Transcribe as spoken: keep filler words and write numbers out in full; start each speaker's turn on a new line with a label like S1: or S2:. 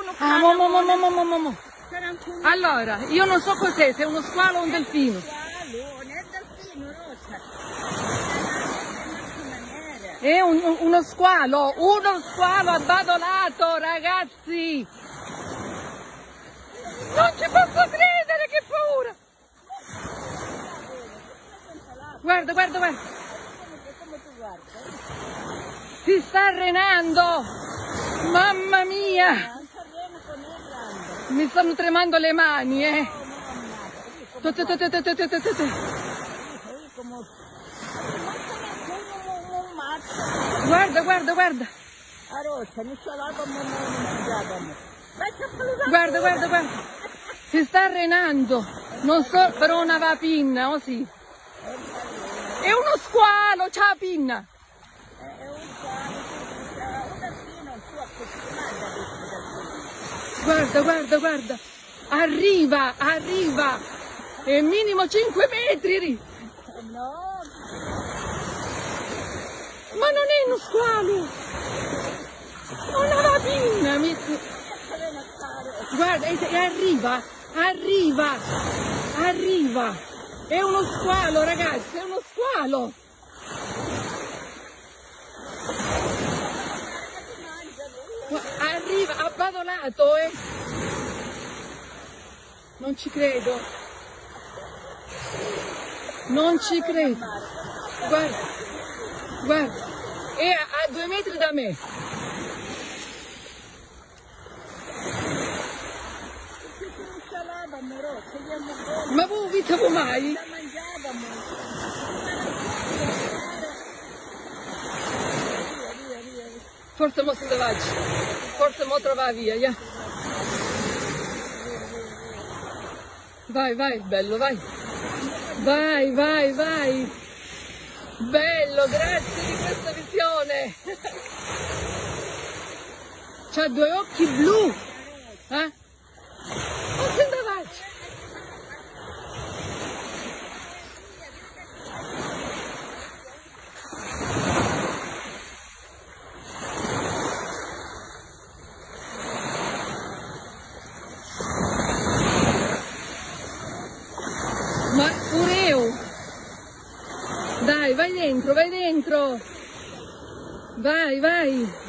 S1: Ah, mo, mo, mo, mo, mo, mo, mo. Allora, io non so cos'è, se è uno squalo o un delfino. È un, uno squalo, uno squalo abbadolato, ragazzi! Non ci posso credere, che paura! Guarda, guarda, guarda! Si sta arenando! Mamma mia! Mi stanno tremando le mani, eh! Guarda, guarda, guarda! Guarda, guarda, guarda! Si sta arenando! Non so, però una va pinna, o sì? È uno squalo, c'ha la pinna! Guarda, guarda, guarda! Arriva, arriva! È minimo cinque metri! Ma non è uno squalo! È una rapina! Mi... Guarda, e, e arriva, arriva, arriva! È uno squalo, ragazzi, è uno squalo! Arriva, abbadolato, eh! Non ci credo! Non ci credo! Guarda, guarda! È a, a due metri da me! Ma voi vite mai? Forse mo se ne va, forse mo trova via, yeah. Vai, vai, bello, vai. Vai, vai, vai. Bello, grazie di questa visione. C'ha due occhi blu. Eh? O se ne va? Ma pure io! Dai, vai dentro, vai dentro! Vai, vai!